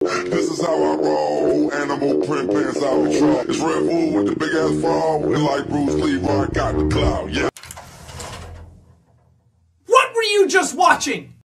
This is how I roll. Animal print pants out control. It's Red Bull with the big ass bra. And like Bruce Lee, I got the clout. Yeah. What were you just watching?